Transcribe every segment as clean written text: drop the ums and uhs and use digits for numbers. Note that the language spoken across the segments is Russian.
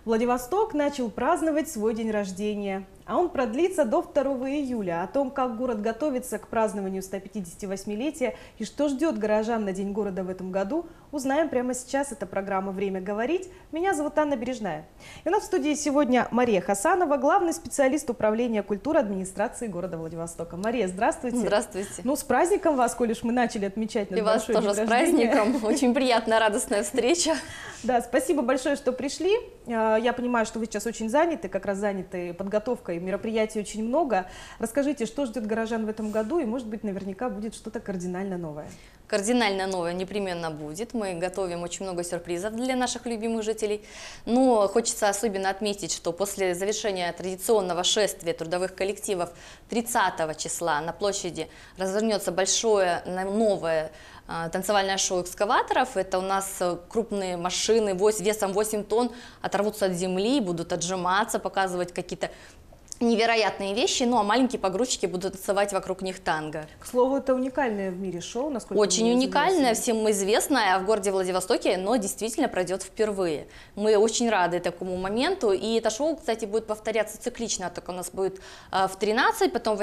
Владивосток начал праздновать свой день рождения, а он продлится до 2 июля. О том, как город готовится к празднованию 158-летия и что ждет горожан на День города в этом году, узнаем прямо сейчас. Это программа «Время говорить». Меня зовут Анна Бережная. И у нас в студии сегодня Мария Хасанова, главный специалист управления культуры администрации города Владивостока. Мария, здравствуйте. Здравствуйте. Ну, с праздником вас, коль уж мы начали отмечать наш большой день рождения. И вас тоже с праздником. Очень приятная, радостная встреча. Да, спасибо большое, что пришли. Я понимаю, что вы сейчас очень заняты, как раз заняты подготовкой, мероприятий очень много. Расскажите, что ждет горожан в этом году, и, может быть, наверняка будет что-то кардинально новое. Кардинально новое непременно будет. Мы готовим очень много сюрпризов для наших любимых жителей. Но хочется особенно отметить, что после завершения традиционного шествия трудовых коллективов 30 числа на площади развернется большое новое танцевальное шоу экскаваторов. Это у нас крупные машины весом 8 тонн оторвутся от земли, будут отжиматься, показывать какие-то невероятные вещи, ну а маленькие погрузчики будут танцевать вокруг них танго. К слову, это уникальное в мире шоу, насколько очень уникальное, всем известное, в городе Владивостоке, но действительно пройдет впервые. Мы очень рады такому моменту, и это шоу, кстати, будет повторяться циклично, так у нас будет в 13, потом в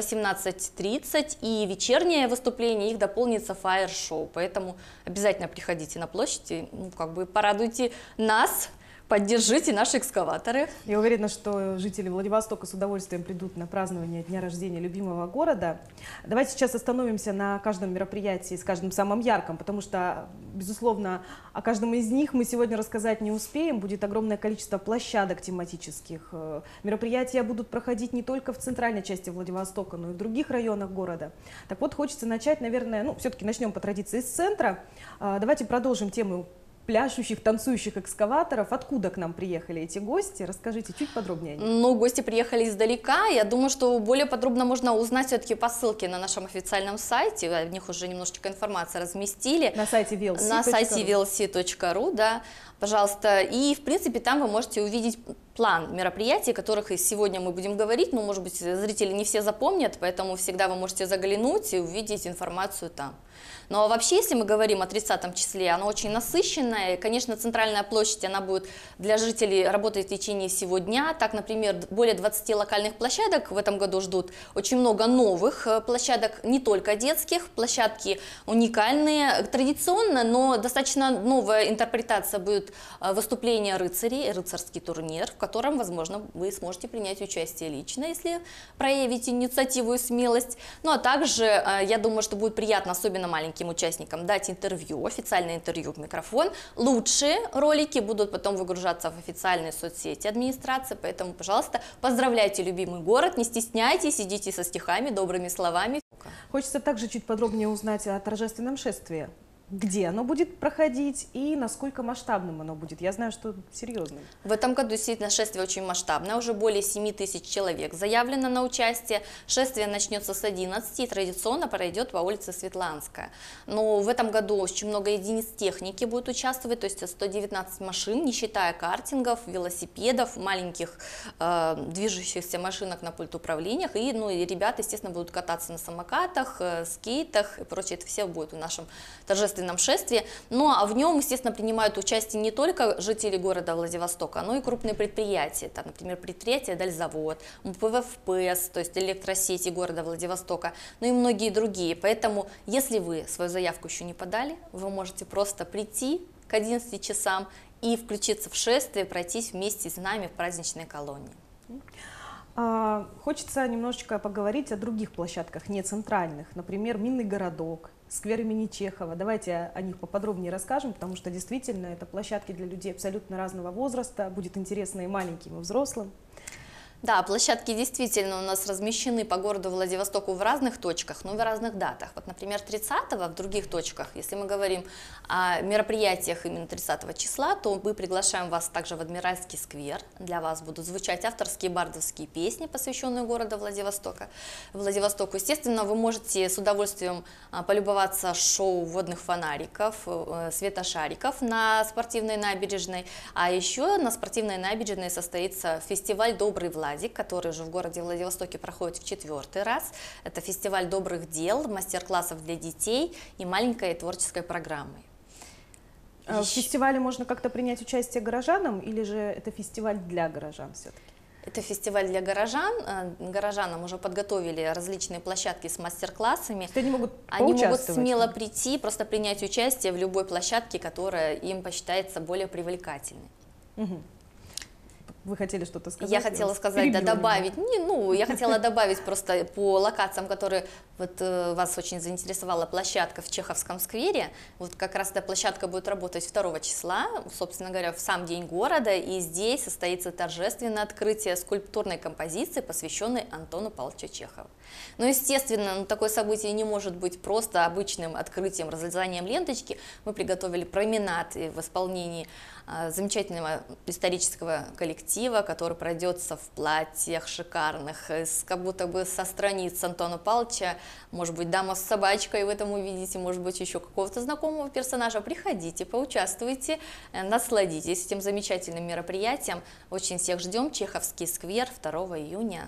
18:30, и вечернее выступление их дополнится фаер-шоу, поэтому обязательно приходите на площадь, и, ну, как бы порадуйте нас. Поддержите наши экскаваторы. Я уверена, что жители Владивостока с удовольствием придут на празднование дня рождения любимого города. Давайте сейчас остановимся на каждом мероприятии, с каждым самым ярким, потому что, безусловно, о каждом из них мы сегодня рассказать не успеем. Будет огромное количество площадок тематических. Мероприятия будут проходить не только в центральной части Владивостока, но и в других районах города. Так вот, хочется начать, наверное, ну, все-таки начнем по традиции с центра. Давайте продолжим тему пляшущих, танцующих экскаваторов. Откуда к нам приехали эти гости? Расскажите чуть подробнее. Ну, гости приехали издалека. Я думаю, что более подробно можно узнать все-таки по ссылке на нашем официальном сайте. В них уже немножечко информации разместили. На сайте VLC.ru. На сайте VLC.ru, да. Пожалуйста. И, в принципе, там вы можете увидеть план мероприятий, о которых и сегодня мы будем говорить. Ну, может быть, зрители не все запомнят, поэтому всегда вы можете заглянуть и увидеть информацию там. Но вообще, если мы говорим о 30 числе, оно очень насыщенное. И, конечно, центральная площадь, она будет для жителей работать в течение всего дня. Так, например, более 20 локальных площадок в этом году ждут. Очень много новых площадок, не только детских. Площадки уникальные, традиционно, но достаточно новая интерпретация будет выступления рыцарей, рыцарский турнир, в котором, возможно, вы сможете принять участие лично, если проявите инициативу и смелость. Ну, а также, я думаю, что будет приятно, особенно маленьким участникам, дать интервью, официальное интервью в микрофон. Лучшие ролики будут потом выгружаться в официальные соцсети администрации, поэтому, пожалуйста, поздравляйте любимый город, не стесняйтесь, идите со стихами, добрыми словами. Хочется также чуть подробнее узнать о торжественном шествии. Где оно будет проходить и насколько масштабным оно будет? Я знаю, что серьезным. В этом году действительно шествие очень масштабное, уже более 7000 человек заявлено на участие. Шествие начнется с 11 и традиционно пройдет по улице Светланская. Но в этом году очень много единиц техники будет участвовать, то есть 119 машин, не считая картингов, велосипедов, маленьких движущихся машинок на пульт управления. И, ну, и ребята, естественно, будут кататься на самокатах, скейтах и прочее. Это все будет в нашем торжественном шествии. Ну а в нем, естественно, принимают участие не только жители города Владивостока, но и крупные предприятия. Там, например, предприятие Дальзавод, МПВФПС, то есть электросети города Владивостока, ну и многие другие. Поэтому, если вы свою заявку еще не подали, вы можете просто прийти к 11 часам и включиться в шествие, пройтись вместе с нами в праздничной колонии. Хочется немножечко поговорить о других площадках, не центральных, например, Минный городок, сквер имени Чехова. Давайте о них поподробнее расскажем, потому что действительно это площадки для людей абсолютно разного возраста, будет интересно и маленьким, и взрослым. Да, площадки действительно у нас размещены по городу Владивостоку в разных точках, но в разных датах. Вот, например, 30-го в других точках, если мы говорим о мероприятиях именно 30 числа, то мы приглашаем вас также в Адмиральский сквер. Для вас будут звучать авторские бардовские песни, посвященные городу Владивостоку. Естественно, вы можете с удовольствием полюбоваться шоу водных фонариков, светошариков на спортивной набережной. А еще на спортивной набережной состоится фестиваль «Добрый Владик», который уже в городе Владивостоке проходит в 4-й раз. Это фестиваль добрых дел, мастер-классов для детей и маленькой творческой программы. В фестивале можно как-то принять участие горожанам, или же это фестиваль для горожан все-таки? Это фестиваль для горожан. Горожанам уже подготовили различные площадки с мастер-классами. Они могут смело прийти, просто принять участие в любой площадке, которая им посчитается более привлекательной. Угу. Вы хотели что-то сказать? Я хотела сказать, да, добавить, я хотела добавить просто по локациям, которые вот вас очень заинтересовала площадка в Чеховском сквере. Вот как раз эта площадка будет работать 2 числа, собственно говоря, в сам день города, и здесь состоится торжественное открытие скульптурной композиции, посвященной Антону Павловичу Чехову. Но, естественно, такое событие не может быть просто обычным открытием, разрезанием ленточки. Мы приготовили променад в исполнении замечательного исторического коллектива, который пройдется в платьях шикарных, как будто бы со страниц Антона Павловича, может быть, дама с собачкой в этом увидите, может быть, еще какого-то знакомого персонажа. Приходите, поучаствуйте, насладитесь этим замечательным мероприятием. Очень всех ждем. Чеховский сквер 2 июня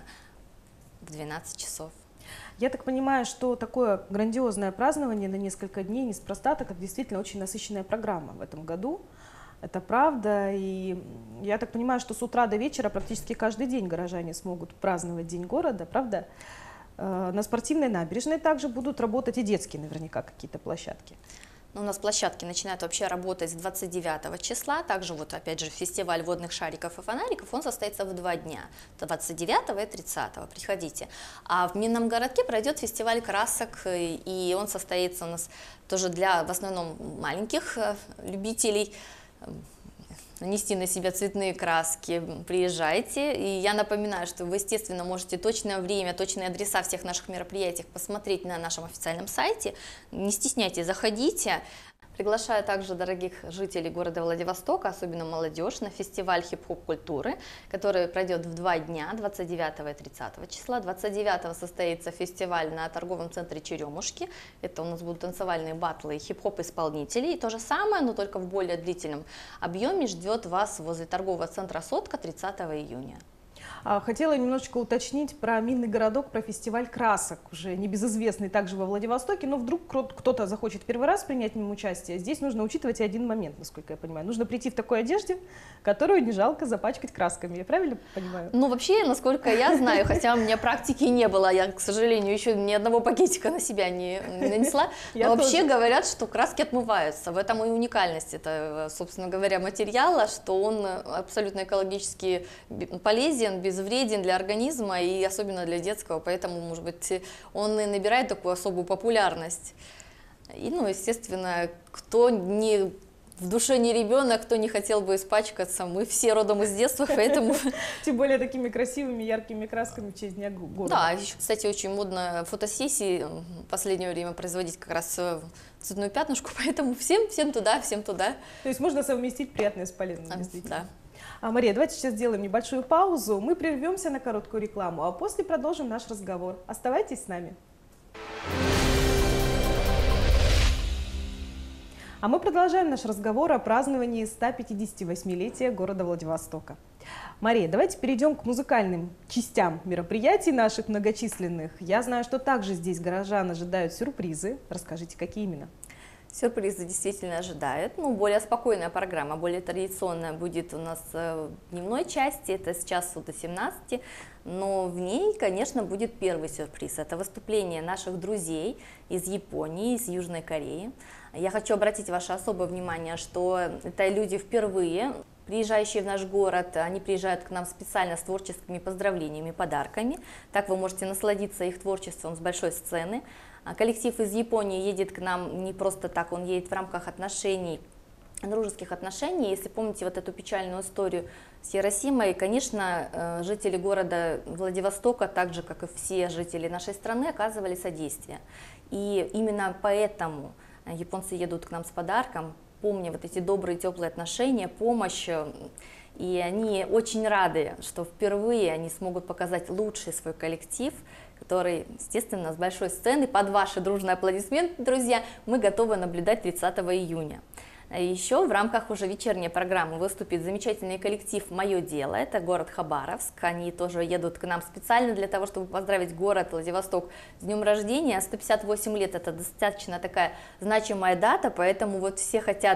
в 12 часов. Я так понимаю, что такое грандиозное празднование на несколько дней неспроста, так как действительно очень насыщенная программа в этом году. Это правда, и я так понимаю, что с утра до вечера практически каждый день горожане смогут праздновать День города, правда? На спортивной набережной также будут работать и детские наверняка какие-то площадки. У нас площадки начинают вообще работать с 29 числа, также вот опять же фестиваль водных шариков и фонариков, он состоится в 2 дня, 29 и 30, приходите. А в Минном городке пройдет фестиваль красок, и он состоится у нас тоже для в основном маленьких любителей нанести на себя цветные краски. Приезжайте, и я напоминаю, что вы, естественно, можете точное время, точные адреса всех наших мероприятий посмотреть на нашем официальном сайте. Не стесняйтесь, заходите. Приглашаю также дорогих жителей города Владивостока, особенно молодежь, на фестиваль хип-хоп культуры, который пройдет в 2 дня, 29 и 30 числа. 29 состоится фестиваль на торговом центре Черемушки. Это у нас будут танцевальные баттлы хип-хоп исполнителей. И то же самое, но только в более длительном объеме ждет вас возле торгового центра Сотка 30 июня. Хотела немножечко уточнить про Минный городок, про фестиваль красок, уже небезызвестный также во Владивостоке, но вдруг кто-то захочет первый раз принять в нем участие. Здесь нужно учитывать один момент, насколько я понимаю. Нужно прийти в такой одежде, которую не жалко запачкать красками. Я правильно понимаю? Ну, вообще, насколько я знаю, хотя у меня практики не было, я, к сожалению, еще ни одного пакетика на себя не нанесла, но вообще говорят, что краски отмываются. В этом и уникальность, это, собственно говоря, материала, что он абсолютно экологически полезен, безвреден для организма и особенно для детского, поэтому, может быть, он и набирает такую особую популярность. И, естественно, кто не в душе не ребенок, кто не хотел бы испачкаться, мы все родом из детства, поэтому... Тем более такими красивыми, яркими красками в честь Дня города. Да, еще, кстати, очень модно фотосессии в последнее время производить как раз цветную пятнышку, поэтому всем туда, всем туда. То есть можно совместить приятное с полезным, действительно. Да. Мария, давайте сейчас сделаем небольшую паузу, мы прервемся на короткую рекламу, а после продолжим наш разговор. Оставайтесь с нами. А мы продолжаем наш разговор о праздновании 158-летия города Владивостока. Мария, давайте перейдем к музыкальным частям мероприятий наших многочисленных. Я знаю, что также здесь горожан ожидают сюрпризы. Расскажите, какие именно? Сюрпризы действительно ожидают. Более спокойная программа, более традиционная будет у нас в дневной части, это с часу до 17, но в ней, конечно, будет первый сюрприз. Это выступление наших друзей из Японии, из Южной Кореи. Я хочу обратить ваше особое внимание, что это люди впервые, приезжающие в наш город, они приезжают к нам специально с творческими поздравлениями, подарками. Так вы можете насладиться их творчеством с большой сцены. Коллектив из Японии едет к нам не просто так, он едет в рамках отношений, дружеских отношений. Если помните вот эту печальную историю с Хиросимой, конечно, жители города Владивостока, так же, как и все жители нашей страны, оказывали содействие. И именно поэтому японцы едут к нам с подарком, помня вот эти добрые, теплые отношения, помощь. И они очень рады, что впервые они смогут показать лучший свой коллектив, который, естественно, с большой сцены, под ваши дружные аплодисменты, друзья, мы готовы наблюдать 30 июня. Еще в рамках уже вечерней программы выступит замечательный коллектив «Мое дело», это город Хабаровск, они тоже едут к нам специально для того, чтобы поздравить город Владивосток с днем рождения. 158 лет – это достаточно такая значимая дата, поэтому вот все хотят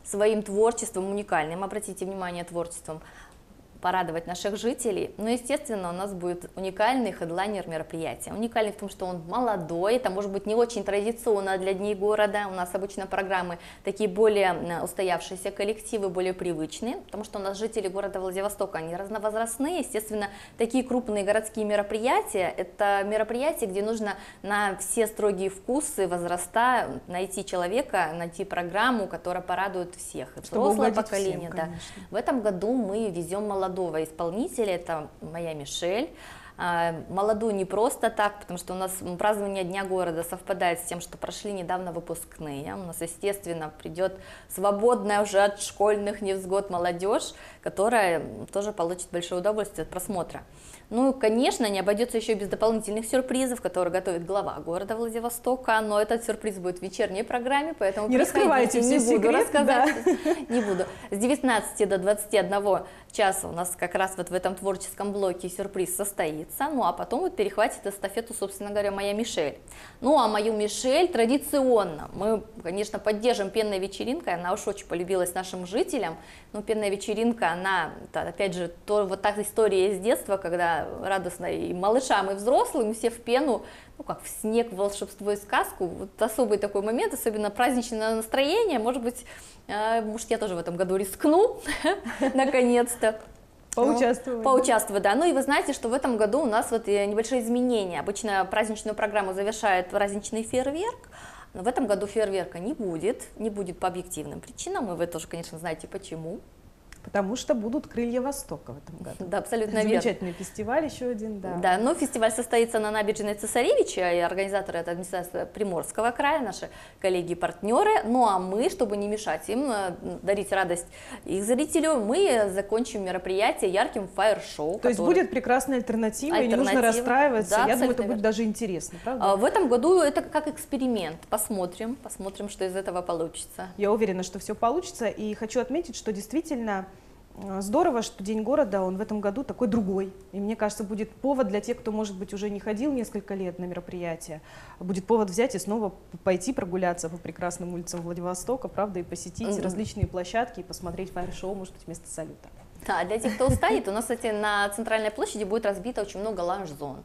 своим творчеством уникальным, обратите внимание, творчеством, порадовать наших жителей. Но, естественно, у нас будет уникальный хедлайнер мероприятия. Уникальный в том, что он молодой, это может быть не очень традиционно для Дней города. У нас обычно программы такие более устоявшиеся коллективы, более привычные, потому что у нас жители города Владивостока, они разновозрастные. Естественно, такие крупные городские мероприятия, это мероприятия, где нужно на все строгие вкусы, возраста найти человека, найти программу, которая порадует всех. И взрослое поколение. Всем, да. В этом году мы везем молодого исполнителя, это моя Мишель. Молодую не просто так, потому что у нас празднование Дня города совпадает с тем, что прошли недавно выпускные. У нас, естественно, придет свободная уже от школьных невзгод молодежь, которая тоже получит большое удовольствие от просмотра. Ну, конечно, не обойдется еще без дополнительных сюрпризов, которые готовит глава города Владивостока, но этот сюрприз будет в вечерней программе, поэтому не раскрывайте, не буду секрет, рассказать, да. не буду. С 19 до 21 часа у нас как раз вот в этом творческом блоке сюрприз состоится, ну а потом вот перехватит эстафету, собственно говоря, моя Мишель. Ну а мою Мишель традиционно мы, конечно, поддержим пенной вечеринкой, она уж очень полюбилась нашим жителям, но пенная вечеринка, она, опять же, вот та история из детства, когда радостно и малышам, и взрослым, все в пену, ну как в снег, в волшебство и сказку, вот особый такой момент, особенно праздничное настроение, может быть, я тоже в этом году рискну, наконец-то. Поучаствовать. Поучаствовать, да. Ну и вы знаете, что в этом году у нас вот небольшие изменения. Обычно праздничную программу завершает праздничный фейерверк, но в этом году фейерверка не будет по объективным причинам, и вы тоже, конечно, знаете почему. Потому что будут крылья Востока в этом году. Да, абсолютно верно. Замечательный фестиваль еще один, да. Да, но фестиваль состоится на набережной Цесаревича, и организаторы — это администрация Приморского края, наши коллеги и партнеры. Ну а мы, чтобы не мешать им, дарить радость их зрителю, мы закончим мероприятие ярким фаер-шоу. То есть будет прекрасная альтернатива, и не нужно расстраиваться. Да, я думаю, это будет даже интересно, правда? В этом году это как эксперимент. Посмотрим, что из этого получится. Я уверена, что все получится, и хочу отметить, что действительно здорово, что День города, он в этом году такой другой. И мне кажется, будет повод для тех, кто, может быть, уже не ходил несколько лет на мероприятия, будет повод взять и снова пойти прогуляться по прекрасным улицам Владивостока, правда, и посетить различные площадки, и посмотреть фаер-шоу, может быть, вместо салюта. Да, для тех, кто устанет, у нас, кстати, на центральной площади будет разбито очень много лаунж-зон.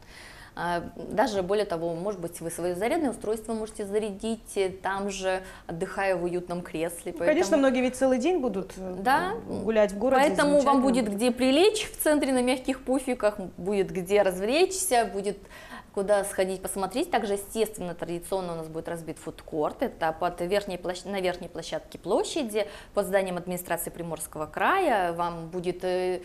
Даже более того, может быть, вы свое зарядное устройство можете зарядить там же, отдыхая в уютном кресле. Поэтому... Конечно, многие ведь целый день будут гулять в городе. Поэтому вам будет где прилечь в центре на мягких пуфиках, будет где развлечься, будет куда сходить посмотреть. Также, естественно, традиционно у нас будет разбит фудкорт. Это на верхней площадке площади, под зданием администрации Приморского края. Вам будет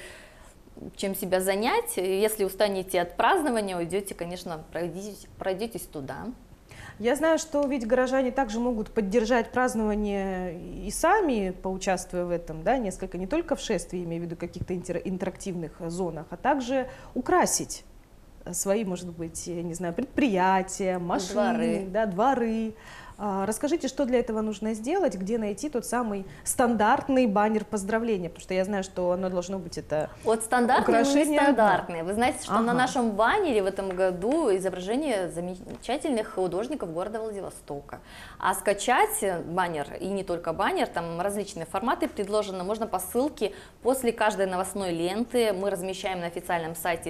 чем себя занять. Если устанете от празднования, уйдете, конечно, пройдетесь туда. Я знаю, что ведь горожане также могут поддержать празднование и сами, поучаствуя в этом, да, несколько, не только в шествии, имею в виду каких-то интерактивных зонах, а также украсить свои, может быть, я не знаю, предприятия, машины, дворы. Расскажите, что для этого нужно сделать, где найти тот самый стандартный баннер поздравления, потому что я знаю, что оно должно быть это вот стандартный, украшение. Нестандартный. Вы знаете, что на нашем баннере в этом году изображение замечательных художников города Владивостока. А скачать баннер, и не только баннер, там различные форматы предложены, можно по ссылке после каждой новостной ленты. Мы размещаем на официальном сайте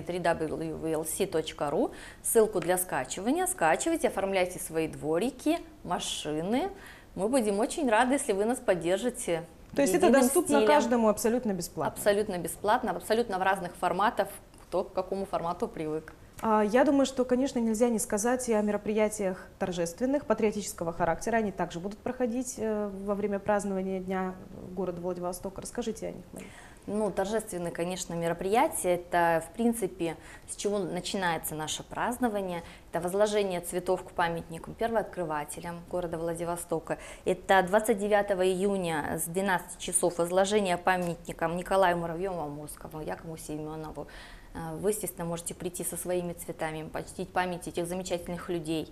www.vlc.ru ссылку для скачивания. Скачивайте, оформляйте свои дворики, машины. Мы будем очень рады, если вы нас поддержите. То есть это доступно каждому абсолютно бесплатно? Абсолютно бесплатно, абсолютно в разных форматах, кто к какому формату привык. Я думаю, что, конечно, нельзя не сказать и о мероприятиях торжественных, патриотического характера. Они также будут проходить во время празднования Дня города Владивостока. Расскажите о них, Мария. Ну, торжественные, конечно, мероприятия, это, в принципе, с чего начинается наше празднование. Это возложение цветов к памятникам первооткрывателям города Владивостока. Это 29 июня с 12 часов возложение памятникам Николаю Муравьеву-Амурскому, Якову Семенову. Вы, естественно, можете прийти со своими цветами, почтить память этих замечательных людей.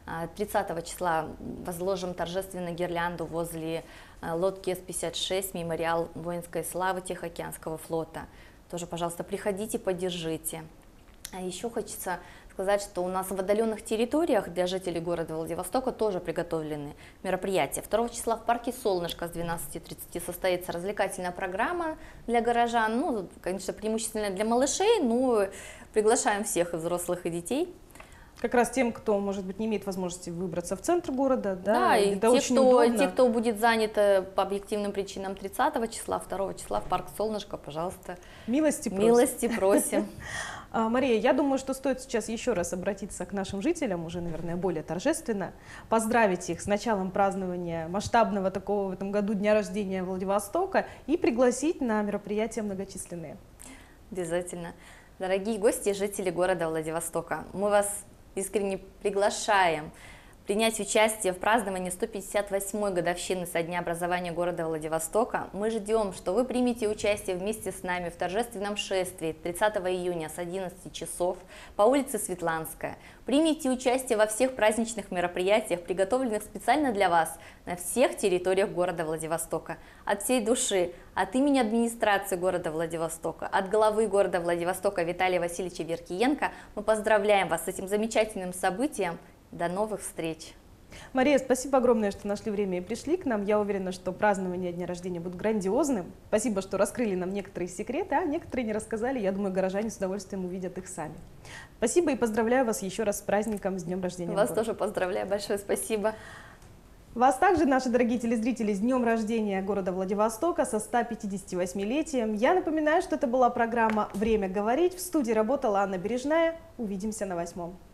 30 числа возложим торжественно гирлянду возле лодки С-56, мемориал воинской славы Тихоокеанского флота. Тоже, пожалуйста, приходите, поддержите. А еще хочется сказать, что у нас в отдаленных территориях для жителей города Владивостока тоже приготовлены мероприятия. 2 числа в парке «Солнышко» с 12:30 состоится развлекательная программа для горожан, ну, конечно, преимущественно для малышей, но приглашаем всех, и взрослых, и детей. Как раз тем, кто, может быть, не имеет возможности выбраться в центр города, Да, и это очень удобно. те, кто будет занят по объективным причинам 30 числа, 2 числа в парк «Солнышко», пожалуйста, Милости просим. милости просим. Мария, я думаю, что стоит сейчас еще раз обратиться к нашим жителям, уже, наверное, более торжественно, поздравить их с началом празднования масштабного такого в этом году дня рождения Владивостока и пригласить на мероприятия многочисленные. Обязательно. Дорогие гости и жители города Владивостока, мы вас искренне приглашаем принять участие в праздновании 158-й годовщины со дня образования города Владивостока. Мы ждем, что вы примете участие вместе с нами в торжественном шествии 30 июня с 11 часов по улице Светланская. Примите участие во всех праздничных мероприятиях, приготовленных специально для вас на всех территориях города Владивостока. От всей души, от имени администрации города Владивостока, от главы города Владивостока Виталия Васильевича Веркиенко мы поздравляем вас с этим замечательным событием. До новых встреч! Мария, спасибо огромное, что нашли время и пришли к нам. Я уверена, что празднование дня рождения будет грандиозным. Спасибо, что раскрыли нам некоторые секреты, а некоторые не рассказали. Я думаю, горожане с удовольствием увидят их сами. Спасибо и поздравляю вас еще раз с праздником, с днем рождения. Вас тоже поздравляю, большое спасибо. Вас также, наши дорогие телезрители, с днем рождения города Владивостока со 158-летием. Я напоминаю, что это была программа «Время говорить». В студии работала Анна Бережная. Увидимся на 8-м.